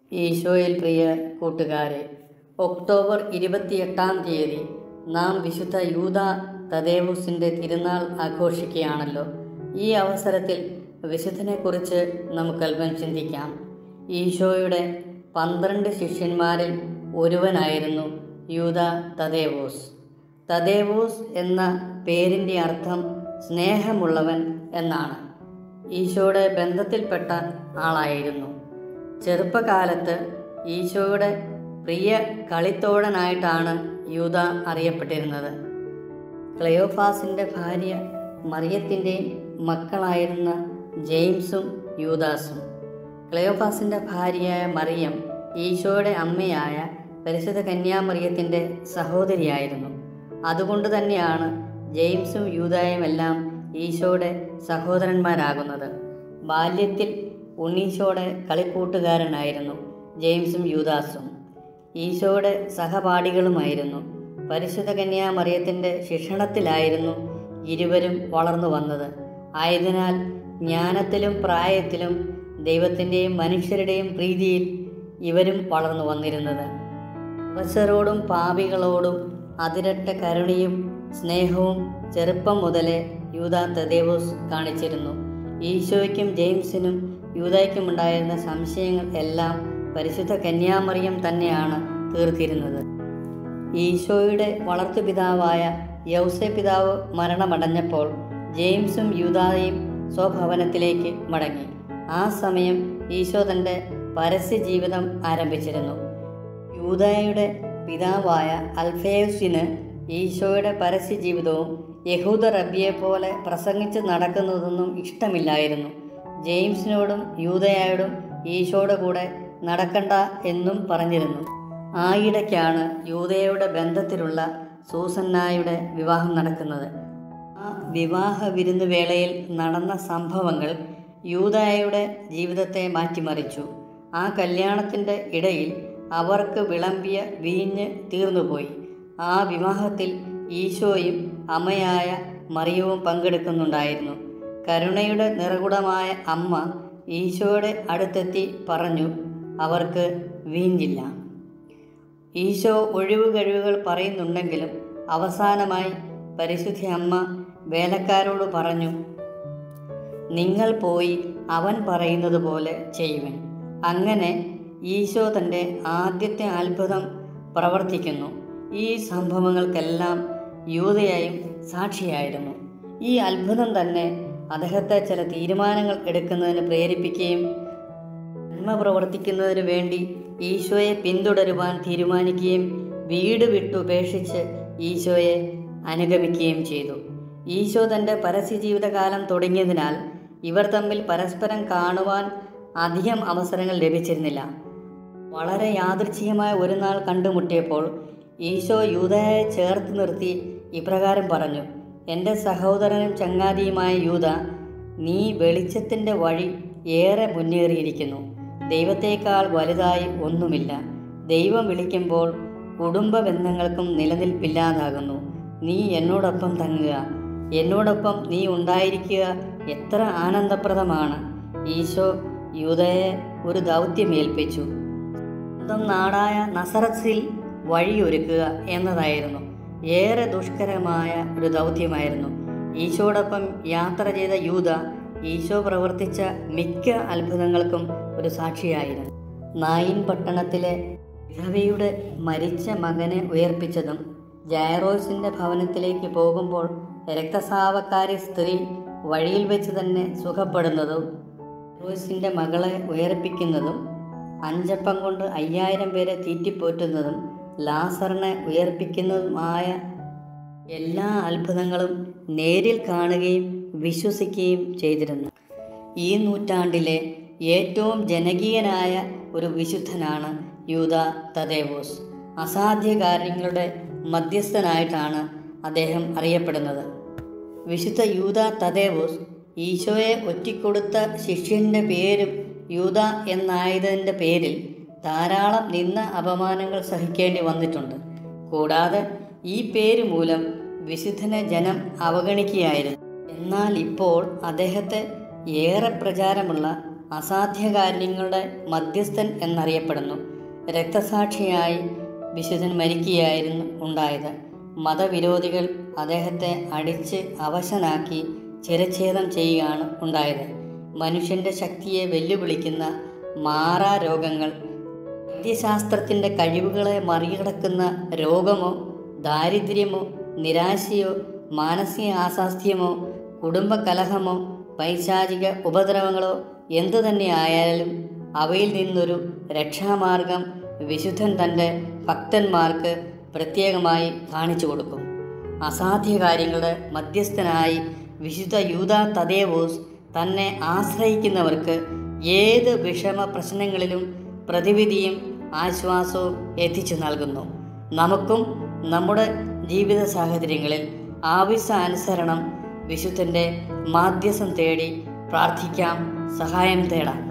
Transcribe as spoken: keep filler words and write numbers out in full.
ഈശോയിൽ പ്രിയ കൂട്ടുകാരെ, ഒക്ടോബർ ഇരുപത്തിയെട്ടാം തീയതി നാം വിശുദ്ധ യൂദാ തദേവൂസിൻ്റെ തിരുനാൾ ആഘോഷിക്കുകയാണല്ലോ. ഈ അവസരത്തിൽ വിശുദ്ധനെക്കുറിച്ച് നമുക്കല്പം ചിന്തിക്കാം. ഈശോയുടെ പന്ത്രണ്ട് ശിഷ്യന്മാരിൽ ഒരുവനായിരുന്നു യൂദാ തദേവൂസ്. തദേവൂസ് എന്ന പേരിൻ്റെ അർത്ഥം സ്നേഹമുള്ളവൻ എന്നാണ്. ഈശോയുടെ ബന്ധത്തിൽപ്പെട്ട ആളായിരുന്നു. ചെറുപ്പകാലത്ത് ഈശോയുടെ പ്രിയ കളിത്തോഴനായിട്ടാണ് യൂദാ അറിയപ്പെട്ടിരുന്നത്. ക്ലെയോഫാസിൻ്റെ ഭാര്യ മറിയത്തിൻ്റെയും മക്കളായിരുന്ന ജെയിംസും യൂദാസും. ക്ലെയോഫാസിൻ്റെ ഭാര്യയായ മറിയം ഈശോയുടെ അമ്മയായ പരിശുദ്ധ കന്യാമറിയത്തിൻ്റെ സഹോദരിയായിരുന്നു. അതുകൊണ്ട് തന്നെയാണ് ജെയിംസും യൂദായും എല്ലാം ഈശോയുടെ സഹോദരന്മാരാകുന്നത്. ബാല്യത്തിൽ ഉണ്ണീശോയുടെ കളിക്കൂട്ടുകാരനായിരുന്നു ജെയിംസും യൂദാസും. ഈശോയുടെ സഹപാഠികളുമായിരുന്നു. പരിശുദ്ധ കന്യാമറിയത്തിൻ്റെ ശിക്ഷണത്തിലായിരുന്നു ഇരുവരും വളർന്നു വന്നത്. ആയതിനാൽ ജ്ഞാനത്തിലും പ്രായത്തിലും ദൈവത്തിൻ്റെയും മനുഷ്യരുടെയും പ്രീതിയിൽ ഇവരും വളർന്നു വന്നിരുന്നത്. അവശരോടും പാപികളോടും അതിരട്ട കരുണയും സ്നേഹവും ചെറുപ്പം മുതലേ യൂദാ തദേവൂസ് കാണിച്ചിരുന്നു. ഈശോയ്ക്കും ജെയിംസിനും യൂദായ്ക്കും ഉണ്ടായിരുന്ന സംശയങ്ങൾ എല്ലാം പരിശുദ്ധ കന്യാമറിയം തന്നെയാണ് തീർത്തിരുന്നത്. ഈശോയുടെ വളർത്തുപിതാവായ യൗസേ പിതാവ് മരണമടഞ്ഞപ്പോൾ ജെയിംസും യൂദായും സ്വഭവനത്തിലേക്ക് മടങ്ങി. ആ സമയം ഈശോ തൻ്റെ പരസ്യ ജീവിതം ആരംഭിച്ചിരുന്നു. യൂദായുടെ പിതാവായ അൽഫേയുസിന് ഈശോയുടെ പരസ്യ ജീവിതവും യഹൂദ റബ്ബിയെ പോലെ പ്രസംഗിച്ച് നടക്കുന്നതൊന്നും ഇഷ്ടമില്ലായിരുന്നു. ജെയിംസിനോടും യൂദയായോടും ഈശോയുടെ കൂടെ നടക്കണ്ട എന്നും പറഞ്ഞിരുന്നു. ആയിടയ്ക്കാണ് യൂദയയുടെ ബന്ധത്തിലുള്ള സൂസന്നായുടെ വിവാഹം നടക്കുന്നത്. ആ വിവാഹ വിരുന്ന് വേളയിൽ നടന്ന സംഭവങ്ങൾ യൂദയായുടെ ജീവിതത്തെ മാറ്റിമറിച്ചു. ആ കല്യാണത്തിൻ്റെ ഇടയിൽ അവർക്ക് വിളമ്പിയ വീഞ്ഞ് തീർന്നുപോയി. ആ വിവാഹത്തിൽ ഈശോയും അമ്മയായ മറിയവും പങ്കെടുക്കുന്നുണ്ടായിരുന്നു. കരുണയുടെ നിറകുടമായ അമ്മ ഈശോയുടെ അടുത്തെത്തി പറഞ്ഞു, അവർക്ക് വീഞ്ഞില്ല. ഈശോ ഒഴിവ് കഴിവുകൾ പറയുന്നുണ്ടെങ്കിലും അവസാനമായി പരിശുദ്ധ അമ്മ വേലക്കാരോട് പറഞ്ഞു, നിങ്ങൾ പോയി അവൻ പറയുന്നത് പോലെ ചെയ്യുവൻ. അങ്ങനെ ഈശോ തൻ്റെ ആദ്യത്തെ അത്ഭുതം പ്രവർത്തിക്കുന്നു. ഈ സംഭവങ്ങൾക്കെല്ലാം യൂദയായും സാക്ഷിയായിരുന്നു. ഈ അത്ഭുതം തന്നെ അദ്ദേഹത്തെ ചില തീരുമാനങ്ങൾ എടുക്കുന്നതിന് പ്രേരിപ്പിക്കുകയും നന്മ പ്രവർത്തിക്കുന്നതിന് വേണ്ടി ഈശോയെ പിന്തുടരുവാൻ തീരുമാനിക്കുകയും വീട് വിട്ടുപേക്ഷിച്ച് ഈശോയെ അനുഗമിക്കുകയും ചെയ്തു. ഈശോ തൻ്റെ പരസ്യജീവിതകാലം തുടങ്ങിയതിനാൽ ഇവർ തമ്മിൽ പരസ്പരം കാണുവാൻ അധികം അവസരങ്ങൾ ലഭിച്ചിരുന്നില്ല. വളരെ യാദൃച്ഛികമായ ഒരു നാൾ കണ്ടുമുട്ടിയപ്പോൾ ഈശോ യൂദയെ ചേർത്ത് നിർത്തി ഇപ്രകാരം പറഞ്ഞു, എൻ്റെ സഹോദരനും ചങ്ങാതിയുമായ യൂദാ, നീ വെളിച്ചത്തിൻ്റെ വഴി ഏറെ മുന്നേറിയിരിക്കുന്നു. ദൈവത്തേക്കാൾ വലുതായി ഒന്നുമില്ല. ദൈവം വിളിക്കുമ്പോൾ കുടുംബ ബന്ധങ്ങൾക്കും നിലനിൽപ്പില്ലാതാകുന്നു. നീ എന്നോടൊപ്പം തങ്ങുക, എന്നോടൊപ്പം നീ ഉണ്ടായിരിക്കുക, എത്ര ആനന്ദപ്രദമാണ്. ഈശോ യൂദയെ ഒരു ദൗത്യമേൽപ്പിച്ചു. സ്വന്തം നാടായ നസറത്തിൽ വഴിയൊരുക്കുക എന്നതായിരുന്നു. ഏറെ ദുഷ്കരമായ ഒരു ദൗത്യമായിരുന്നു. ഈശോടൊപ്പം യാത്ര ചെയ്ത യൂദാ ഈശോ പ്രവർത്തിച്ച മിക്ക അത്ഭുതങ്ങൾക്കും ഒരു സാക്ഷിയായിരുന്നു. നായിൻ പട്ടണത്തിലെ വിധവയുടെ മരിച്ച മകനെ ഉയർപ്പിച്ചതും, ജയറോസിൻ്റെ ഭവനത്തിലേക്ക് പോകുമ്പോൾ രക്തസ്രാവക്കാരി സ്ത്രീ വഴിയിൽ വെച്ച് തന്നെ സുഖപ്പെടുന്നതും, ജയറോസിൻ്റെ മകളെ ഉയർപ്പിക്കുന്നതും, അഞ്ചപ്പം കൊണ്ട് അയ്യായിരം പേരെ തീറ്റിപ്പോറ്റുന്നതും, ലാസറിനെ ഉയർപ്പിക്കുന്നതുമായ എല്ലാ അത്ഭുതങ്ങളും നേരിൽ കാണുകയും വിശ്വസിക്കുകയും ചെയ്തിരുന്നു. ഈ നൂറ്റാണ്ടിലെ ഏറ്റവും ജനകീയനായ ഒരു വിശുദ്ധനാണ് യൂദാ തദേവൂസ്. അസാധ്യ കാര്യങ്ങളുടെ മധ്യസ്ഥനായിട്ടാണ് അദ്ദേഹം അറിയപ്പെടുന്നത്. വിശുദ്ധ യൂദാ തദേവൂസ് ഈശോയെ ഒറ്റിക്കൊടുത്ത ശിഷ്യൻ്റെ പേരും യൂദാ എന്നായതിൻ്റെ പേരിൽ ധാരാളം നിന്ന അപമാനങ്ങൾ സഹിക്കേണ്ടി വന്നിട്ടുണ്ട്. കൂടാതെ ഈ പേര് മൂലം വിശുദ്ധനെ ജനം അവഗണിക്കുകയായിരുന്നു. എന്നാൽ ഇപ്പോൾ അദ്ദേഹത്തെ ഏറെ പ്രചാരമുള്ള അസാധ്യകാര്യങ്ങളുടെ മധ്യസ്ഥൻ എന്നറിയപ്പെടുന്നു. രക്തസാക്ഷിയായി വിശുദ്ധൻ മരിക്കുകയായിരുന്നു ഉണ്ടായത്. മതവിരോധികൾ അദ്ദേഹത്തെ അടിച്ച് അവശനാക്കി ചിരച്ഛേദം ചെയ്യുകയാണ് ഉണ്ടായത്. മനുഷ്യൻ്റെ ശക്തിയെ വെല്ലുവിളിക്കുന്ന മാറാരോഗങ്ങൾ, വൈദ്യശാസ്ത്രത്തിൻ്റെ കഴിവുകളെ മറികടക്കുന്ന രോഗമോ ദാരിദ്ര്യമോ നിരാശയോ മാനസിക അസ്വാസ്ഥ്യമോ കുടുംബകലഹമോ പൈശാചിക ഉപദ്രവങ്ങളോ എന്തു തന്നെ ആയാലും അവയിൽ നിന്നൊരു രക്ഷാമാർഗം വിശുദ്ധൻ തൻ്റെ ഭക്തന്മാർക്ക് പ്രത്യേകമായി കാണിച്ചു കൊടുക്കും. അസാധ്യ കാര്യങ്ങളുടെ മധ്യസ്ഥനായി വിശുദ്ധ യൂദാ തദേവൂസ് തന്നെ ആശ്രയിക്കുന്നവർക്ക് ഏത് വിഷമ പ്രശ്നങ്ങളിലും പ്രതിവിധിയും ആശ്വാസവും എത്തിച്ചു നൽകുന്നു. നമുക്കും നമ്മുടെ ജീവിത സാഹചര്യങ്ങളിൽ ആവശ്യാനുസരണം വിശുദ്ധൻ്റെ മാധ്യസ്ഥം തേടി പ്രാർത്ഥിക്കാം, സഹായം തേടാം.